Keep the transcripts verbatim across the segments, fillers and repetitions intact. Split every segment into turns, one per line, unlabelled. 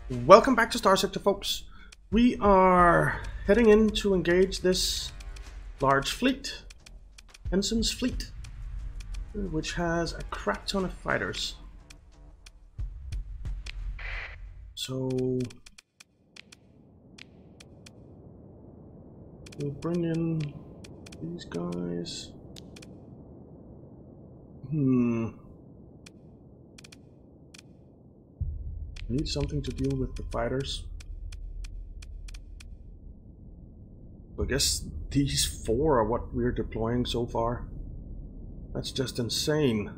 Welcome back to Star Sector, folks. We are heading in to engage this large fleet, Ensign's fleet, which has a crap ton of fighters. So we'll bring in these guys. Hmm. I need something to deal with the fighters. I guess these four are what we're deploying so far. That's just insane.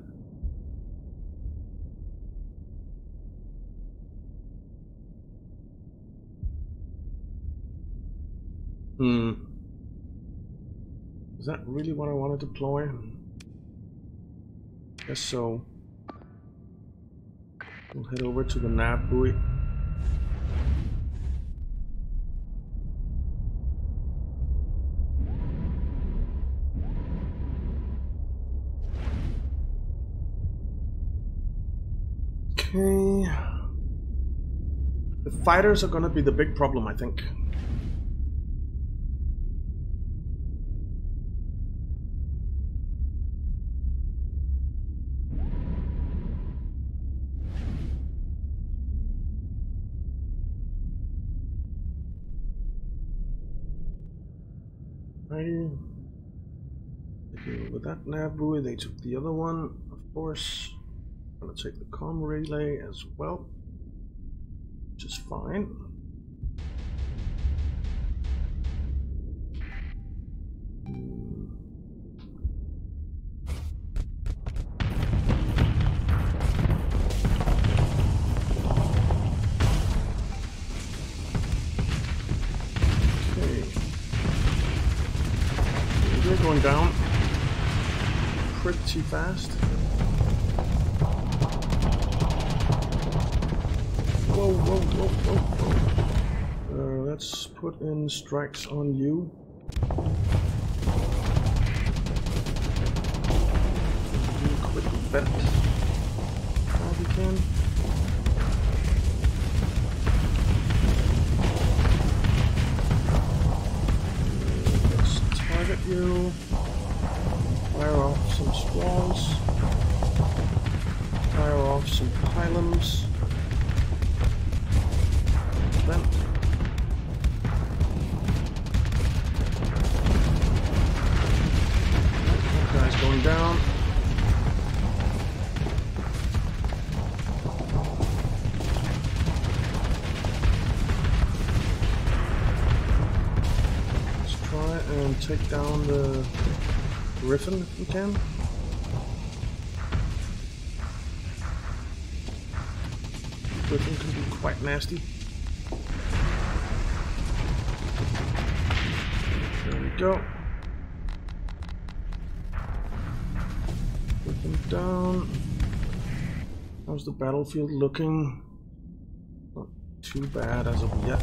Hmm. Is that really what I want to deploy? Guess so. We'll head over to the nav buoy. Okay. The fighters are gonna be the big problem, I think. Righty. With that nav buoy, they took the other one, of course. I'm gonna take the comm relay as well, which is fine. Okay, they're going down pretty fast. Whoa, whoa, whoa, whoa, whoa. Uh, let's put in strikes on you. Do a quick vent. How we can. Let's target you. Fire off some squalls. Fire off some pylons. Vent. That guy's going down. Let's try and take down the Griffin if we can. Griffin can be quite nasty. There we go. Put them down. How's the battlefield looking? Not too bad as of yet.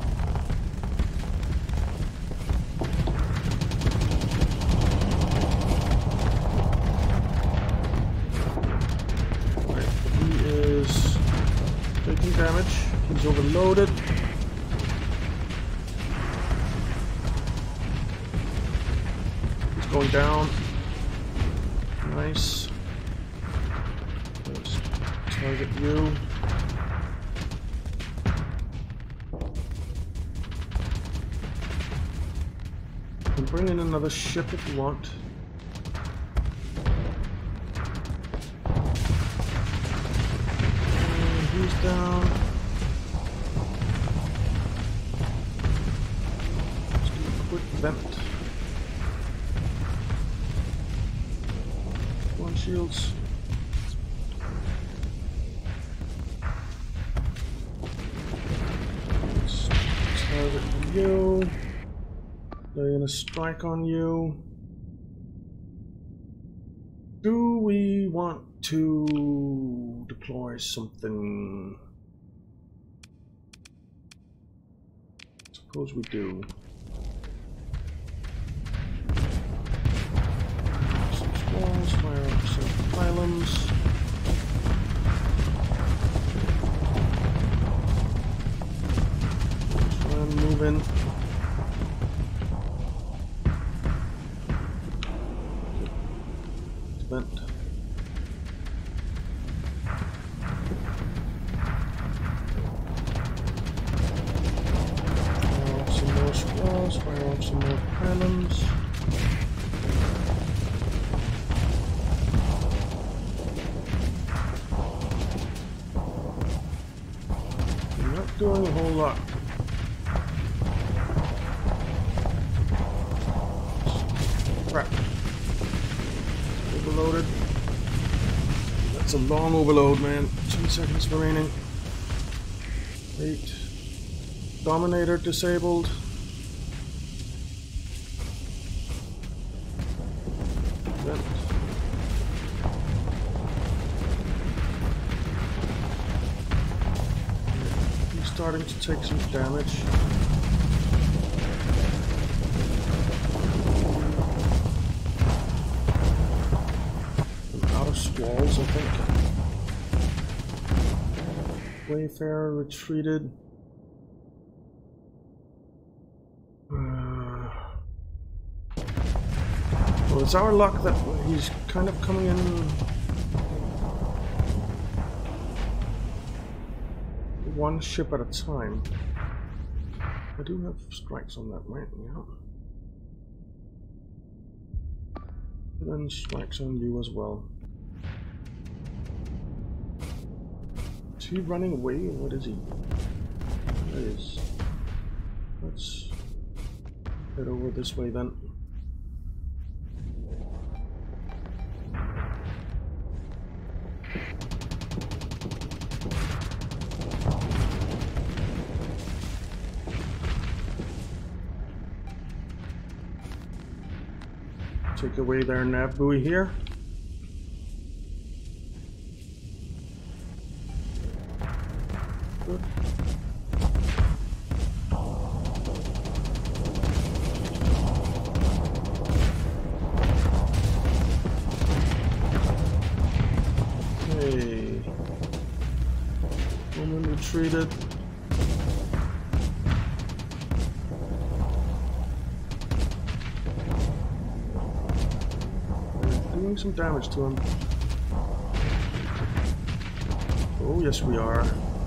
Right, he is taking damage. He's overloaded. Going down. Nice. Let's target you. You can bring in another ship if you want. And he's down. Let's do a quick vent. Shields. Let's target you. They're gonna strike on you. Do we want to deploy something? Suppose we do. Walls, fire up some pylons. move in. It's bent. Fire off some more squaws, fire off some more cannons. Doing a whole lot. Crap. Overloaded. That's a long overload, man. Two seconds remaining. Eight. Dominator disabled. Vent. Starting to take some damage. I'm out of squalls, I think. Wayfarer retreated. Uh, well, it's our luck that he's kind of coming in. One ship at a time. I do have strikes on that, right? Yeah. And then strikes on you as well. Is he running away or what is he? There he is. Let's head over this way then. Take away their nav buoy here. Good. Hey. Woman retreated. Some damage to him. Oh yes we are.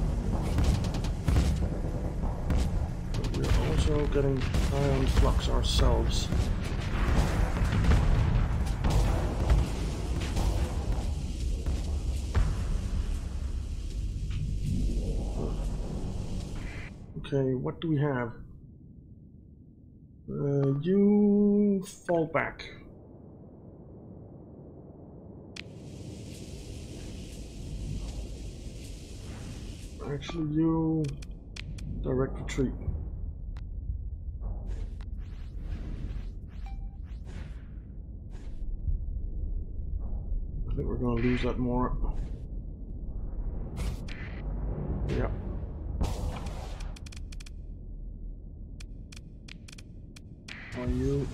But we're also getting ion flux ourselves. Okay, what do we have? Uh, you fall back. Actually, you direct retreat. I think we're going to lose that more. Yeah. Are you?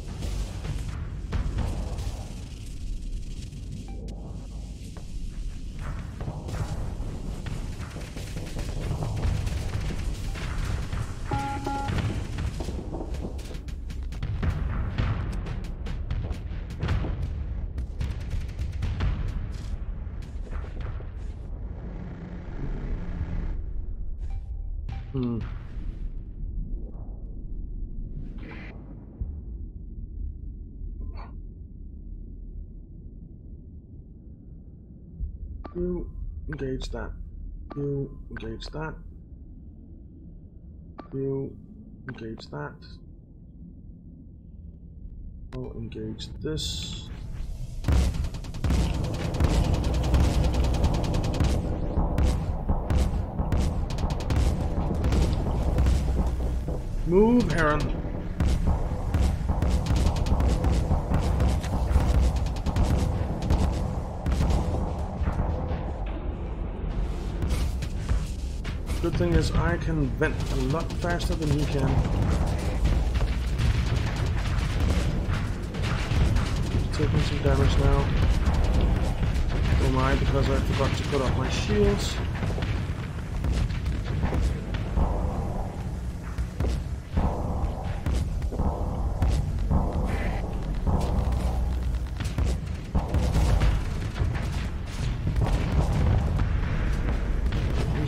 Hmm. You engage that. You engage that. You engage that. I'll engage this. Move, Heron. Good thing is I can vent a lot faster than he can. He's taking some damage now. Oh my, because I forgot to put up my shields.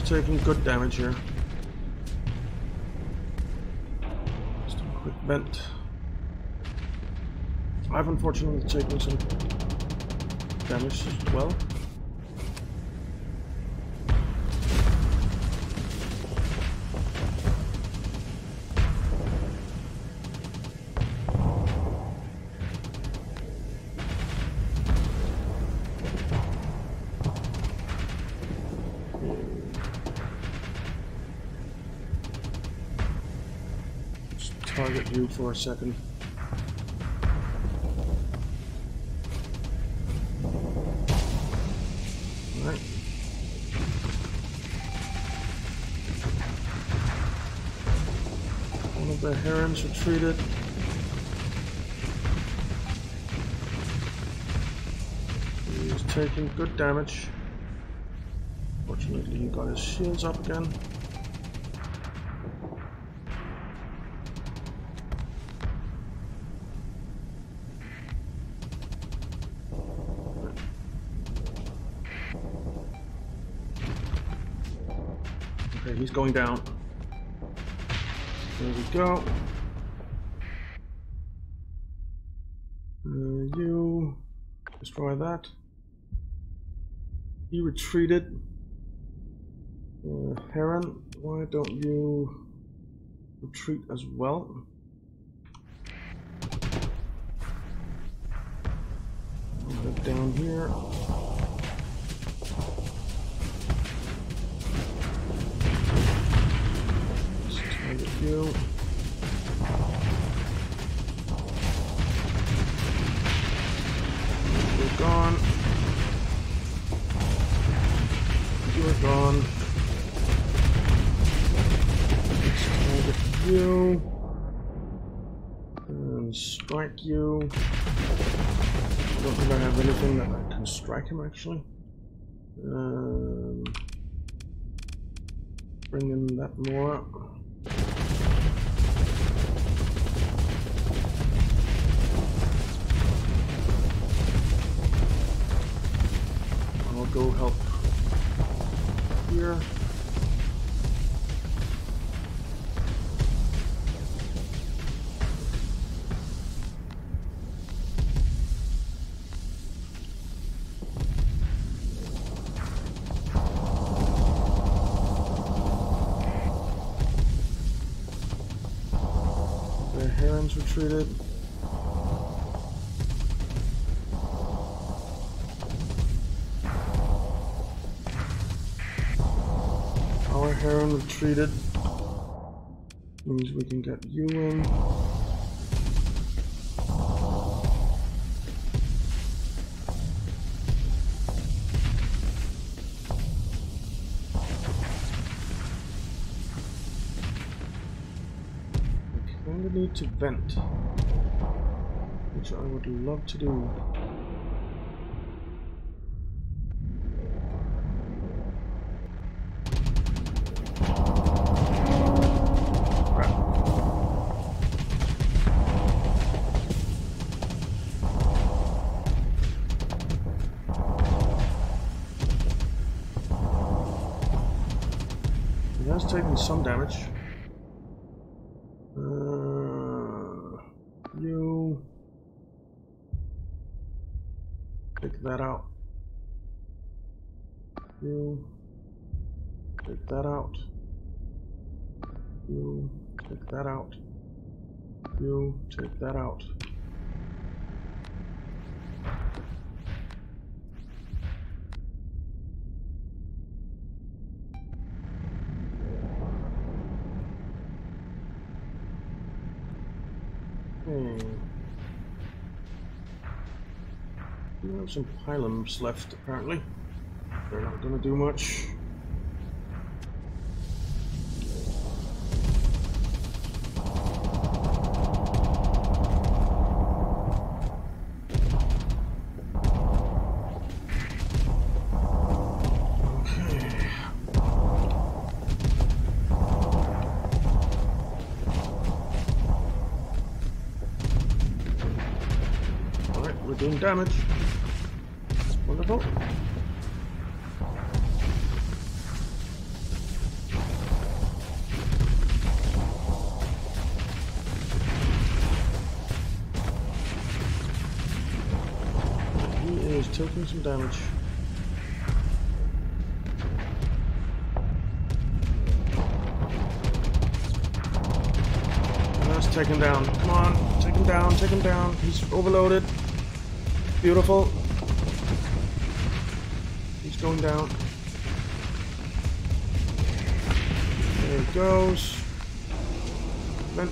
taking good damage here. Just a quick vent. I've unfortunately taken some damage as well. Target you for a second. Alright. One of the herons retreated. He's taking good damage. Fortunately, he got his shields up again. Okay, he's going down. There we go. Uh, you destroy that. He retreated. Uh, Heron, why don't you retreat as well? Head down here. Target you. You're gone. You're gone. Let's target you. And strike you. I don't think I have anything that I can strike him actually. Um, bring in that more. I'll go help here. The herons retreated. Our heron retreated. Means we can get you in. I kinda need to vent, which I would love to do. He has taken some damage. Uh, you take that out. You take that out. You take that out. You take that out. Hmm. We have some pylons left, apparently. They're not going to do much. Doing damage. Wonderful. taking some damage. And that's taken down. Come on, take him down, take him down. He's overloaded. Beautiful. He's going down. There he goes. Vent.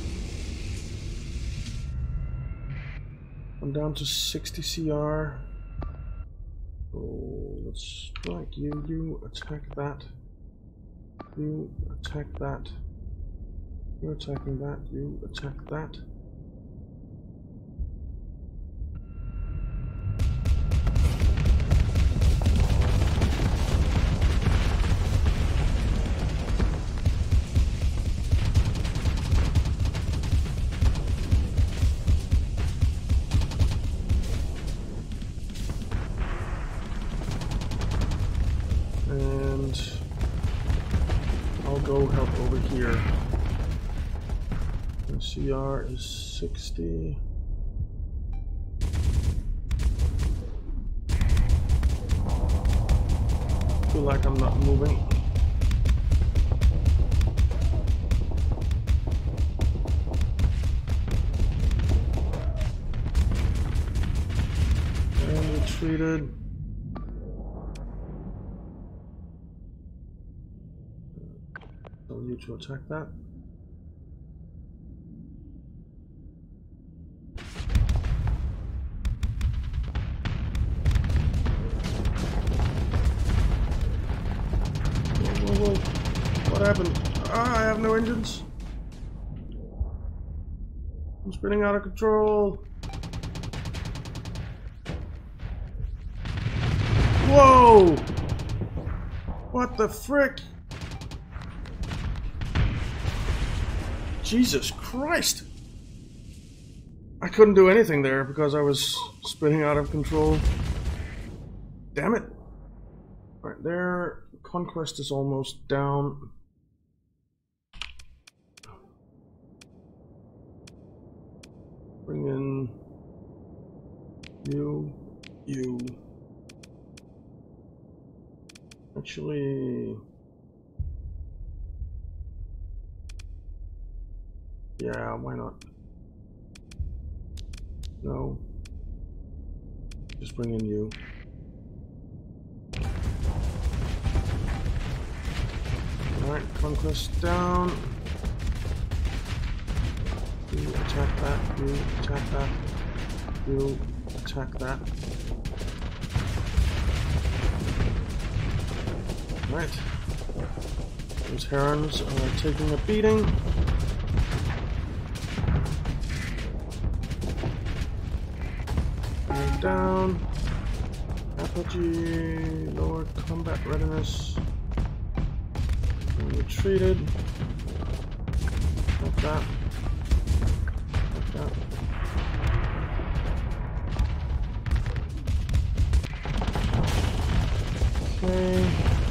I'm down to sixty C R. Oh, let's strike you. You attack that. You attack that. You're attacking that. You attack that. Go help over here. The C R is sixty. Feel like I'm not moving. And retreated. You to attack that. Whoa, whoa, whoa. What happened? Ah, I have no engines. I'm spinning out of control. Whoa! What the frick? Jesus Christ! I couldn't do anything there because I was spinning out of control. Damn it! Right there, Conquest is almost down. Bring in you, you. Actually... yeah, why not? No. Just bring in you. Alright, Conquest down. You attack that, you attack that, you attack that. Right. Those herons are taking a beating. Down. Apogee, lower combat readiness. And retreated. Like that. Like that. Okay.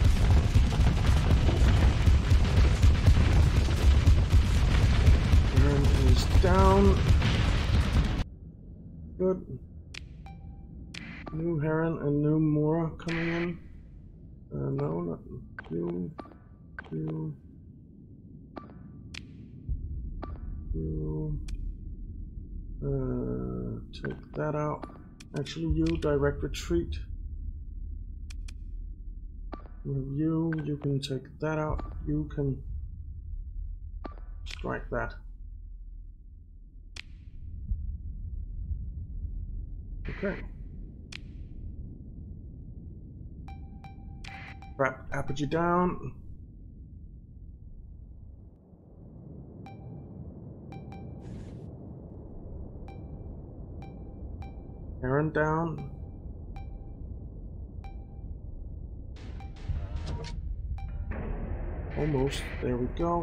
Iron is down. Good. New Heron and new Mora coming in. Uh, no, not you. You. You. Uh, take that out. Actually, you direct retreat. You, you can take that out. You can strike that. Okay. Wrap Apogee down. Heron down. Almost. There we go.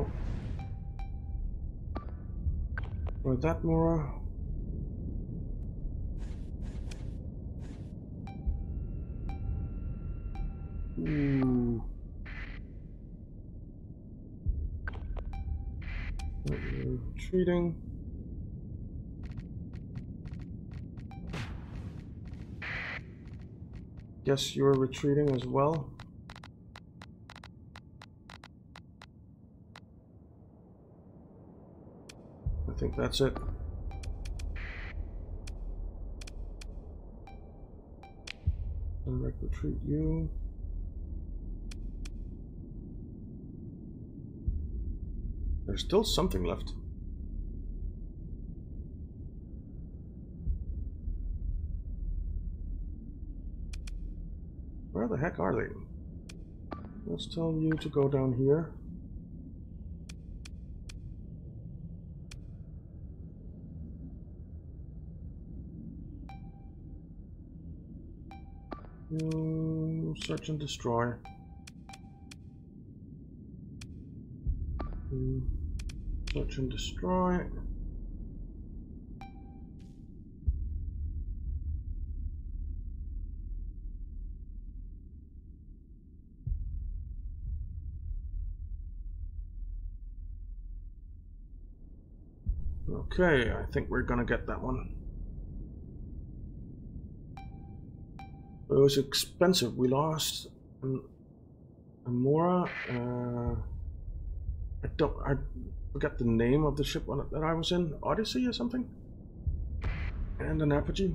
Right, that Mora. Ooh. Retreating. guess you're retreating as well. I think that's it. Direct retreat you. There's still something left. Where the heck are they? Let's tell you to go down here. You search and destroy. You search and destroy. Okay, I think we're gonna get that one. It was expensive. We lost um, Amora. Uh, I don't. I forgot the name of the ship that I was in. Odyssey or something. And an Apogee,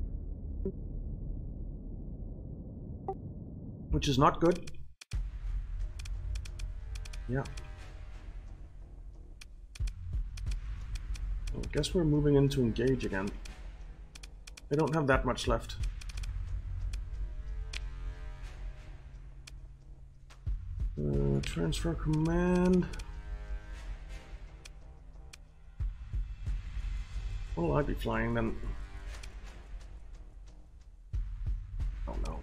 which is not good. Yeah. Well, I guess we're moving in to engage again. They don't have that much left. Uh, transfer command. What'll I be flying then? Oh no.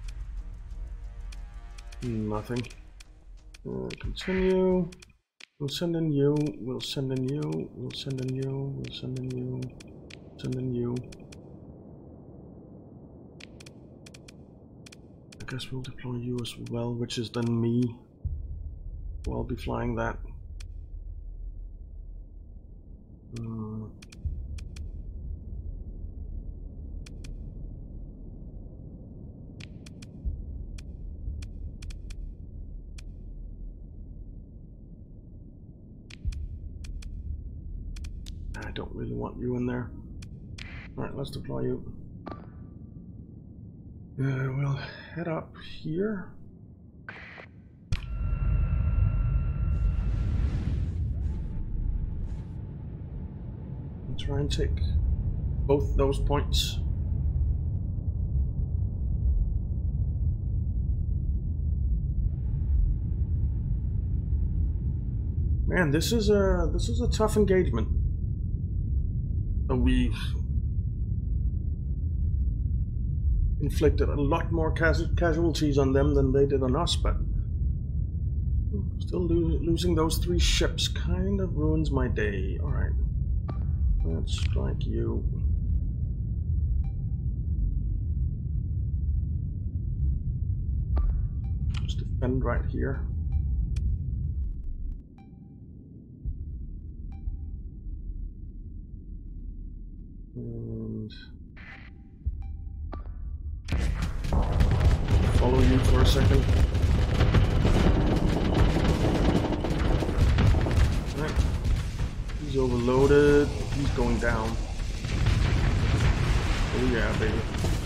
Nothing. Uh, continue. We'll send in you. We'll send in you. We'll send in you. We'll send in you. Send in you. I guess we'll deploy you as well, which is then me. I'll be flying that. Hmm. I don't really want you in there. Alright, let's deploy you. Uh, we'll head up here. Try and take both those points. Man, this is a this is a tough engagement. We inflicted a lot more casu casualties on them than they did on us, but still lo losing those three ships kind of ruins my day. All right. Let's strike you. Just defend right here. And follow you for a second. Right. He's overloaded. He's going down. Oh yeah, baby.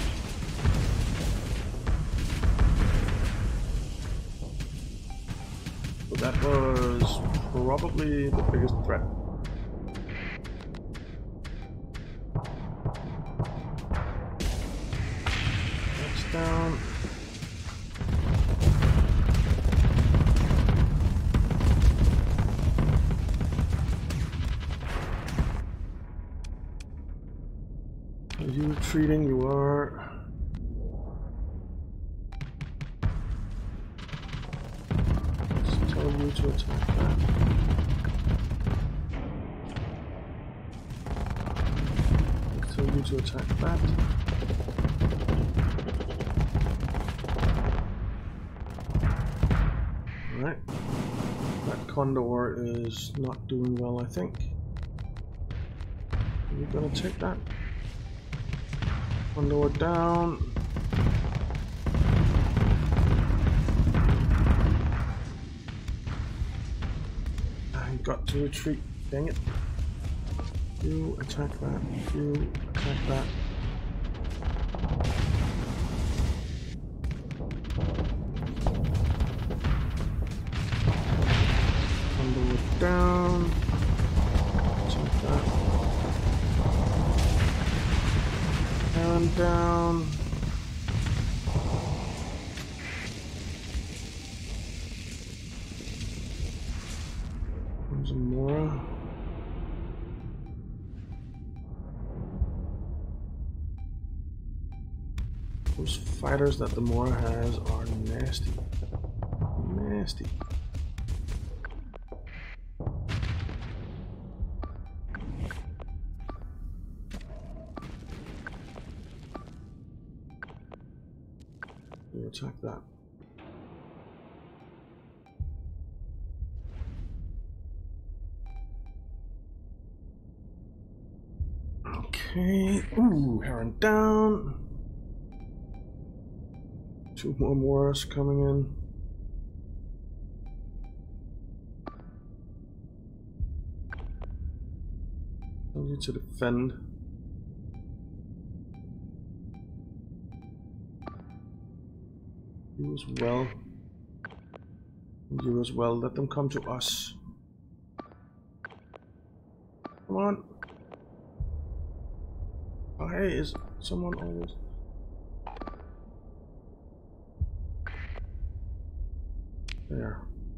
So that was probably the biggest threat. That's down. Are you retreating? You are. Let's tell you to attack that. Let's tell you to attack that. Alright. That Condor is not doing well, I think. Are you gonna take that? Condor down. got to retreat. Dang it. You attack that. You attack that. Bundle it down. Attack that. And down. There's a Mora. Those fighters that the Mora has are nasty. Nasty. You attack that. Okay. Ooh, Heron down. Two more Moras coming in. I need to defend. You as well. And you as well. Let them come to us. Come on. Oh, hey, is someone always... There.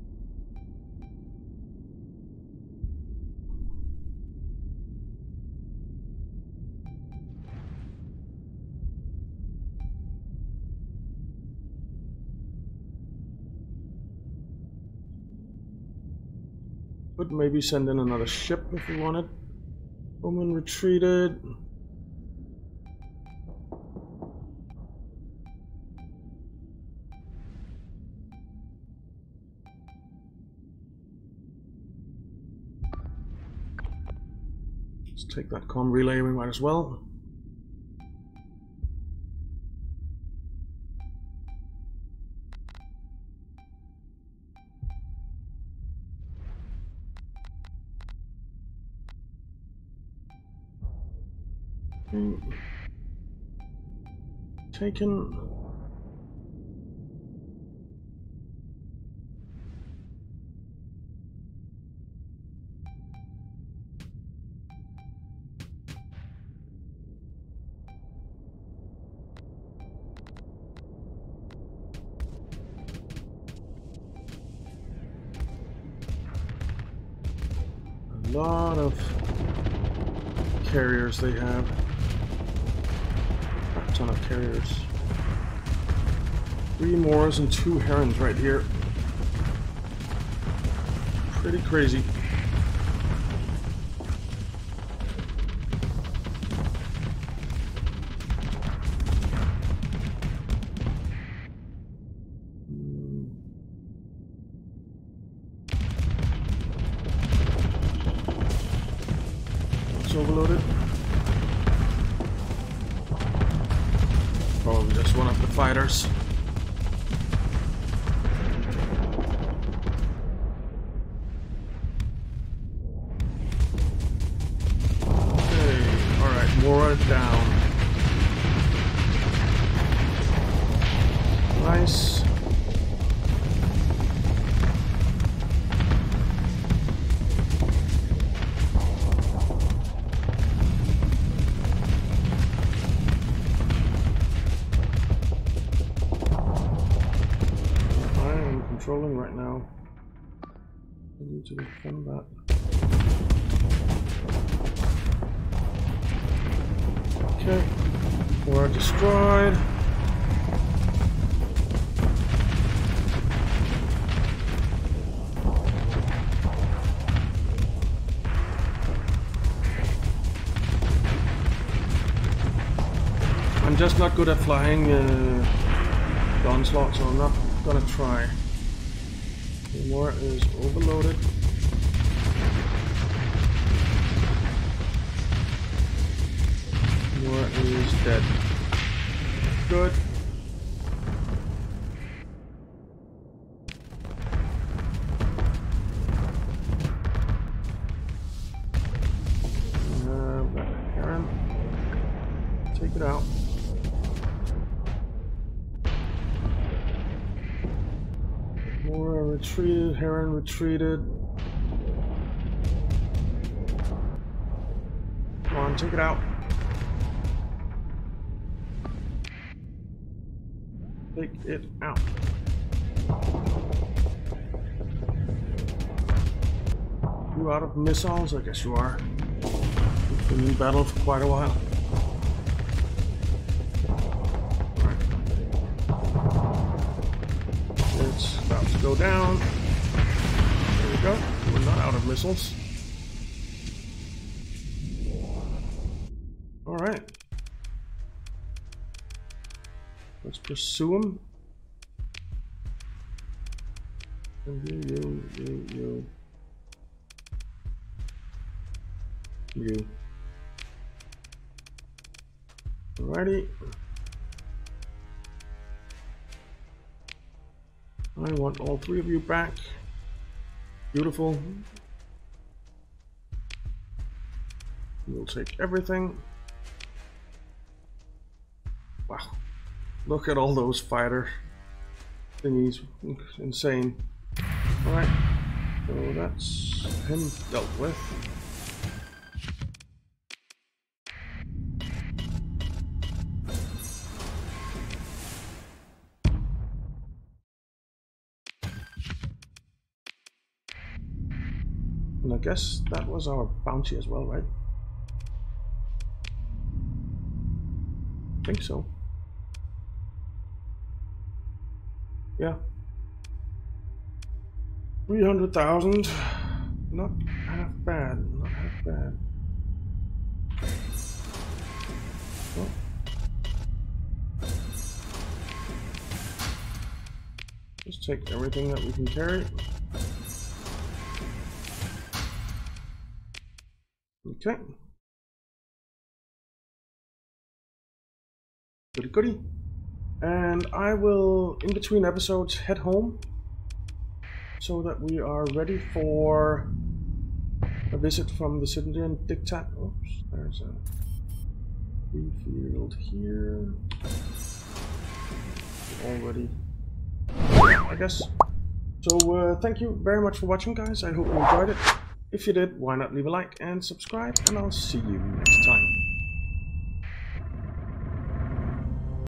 Could maybe send in another ship if we wanted. Woman retreated. Let's take that comm relay, we might as well. Taken. A lot of carriers they have. A ton of carriers. Three Moras and two Herons right here. Pretty crazy. It's overloaded. Probably just one of the fighters. Mora down. Nice. I am controlling right now. I need to defend that. Okay, Mora destroyed. I'm just not good at flying uh, the onslaught, so I'm not gonna try. The Mora is overloaded. Mora is dead. Good. Get out. More retreated, Heron retreated. Come on, take it out. Take it out. You out of missiles? I guess you are. You've been in battle for quite a while. Alright. It's about to go down. There we go. We're not out of missiles. Alright. Let's pursue him. And you, you, you, you. You. Alrighty. I want all three of you back. Beautiful. We'll take everything. Wow. Look at all those fighter thingies. Insane. Alright. So that's him dealt with. And I guess that was our bounty as well, right? I think so. Yeah. three hundred thousand. Not half bad. Not half bad. Oh. Just take everything that we can carry. Okay. Goody goody. And I will, in between episodes, head home so that we are ready for a visit from the Civilian Dictat. Oops, there's a free field here. Already, I guess. So, uh, thank you very much for watching, guys. I hope you enjoyed it. If you did, why not leave a like and subscribe, and I'll see you next time.